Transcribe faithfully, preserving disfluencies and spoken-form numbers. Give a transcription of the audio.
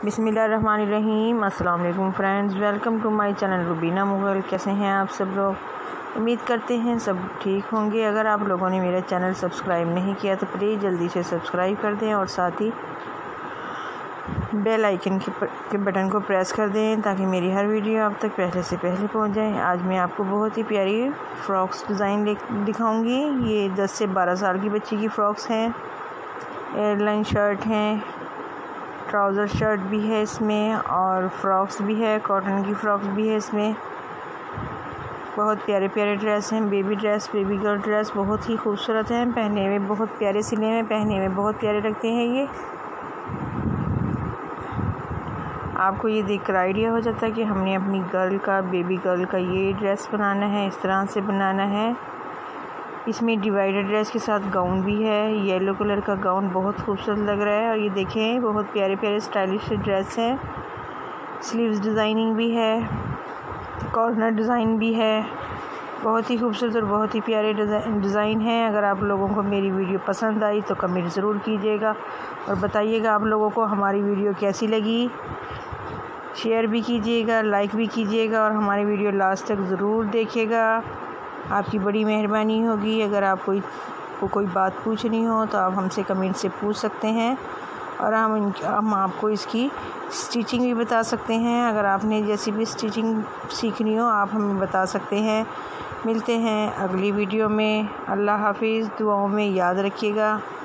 बिस्मिल्लाहिर्रहमानिर्रहीम। अस्सलाम वालेकुम friends, welcome to my channel Rubina Mughal. कैसे हैं आप सब लोग? उम्मीद करते हैं सब ठीक होंगे। अगर आप लोगों ने मेरा चैनल सब्सक्राइब नहीं किया तो प्लीज़ जल्दी से सब्सक्राइब कर दें और साथ ही बेल आइकन के, के बटन को प्रेस कर दें ताकि मेरी हर वीडियो आप तक पहले से पहले पहुंच जाए। आज मैं आपको बहुत ही प्यारी फ़्रॉक्स डिज़ाइन दिखाऊंगी। ये दस से बारह साल की बच्ची की फ़्रॉक्स हैं। एयरलाइन शर्ट हैं, ट्राउज़र शर्ट भी है इसमें और फ्रॉक्स भी है, कॉटन की फ़्रॉक्स भी है इसमें। बहुत प्यारे प्यारे ड्रेस हैं। Baby dress, baby girl dress बहुत ही खूबसूरत हैं। पहनने में बहुत प्यारे सिले हैं, पहनने में बहुत प्यारे लगते हैं। ये आपको ये देखकर आइडिया हो जाता है कि हमने अपनी गर्ल का, बेबी गर्ल का ये ड्रेस बनाना है, इस तरह से बनाना है। इसमें डिवाइडर ड्रेस के साथ गाउन भी है। येलो कलर का गाउन बहुत खूबसूरत लग रहा है। और ये देखें, बहुत प्यारे प्यारे स्टाइलिश ड्रेस हैं। स्लीव्स डिज़ाइनिंग भी है, कॉर्नर डिज़ाइन भी है। बहुत ही खूबसूरत और बहुत ही प्यारे डिज़ाइन है। अगर आप लोगों को मेरी वीडियो पसंद आई तो कमेंट ज़रूर कीजिएगा और बताइएगा आप लोगों को हमारी वीडियो कैसी लगी। शेयर भी कीजिएगा, लाइक भी कीजिएगा और हमारी वीडियो लास्ट तक ज़रूर देखिएगा। आपकी बड़ी मेहरबानी होगी। अगर आप कोई को कोई बात पूछनी हो तो आप हमसे कमेंट से पूछ सकते हैं और हम हम आपको इसकी स्टिचिंग भी बता सकते हैं। अगर आपने जैसी भी स्टिचिंग सीखनी हो आप हमें बता सकते हैं। मिलते हैं अगली वीडियो में। अल्लाह हाफिज़। दुआओं में याद रखिएगा।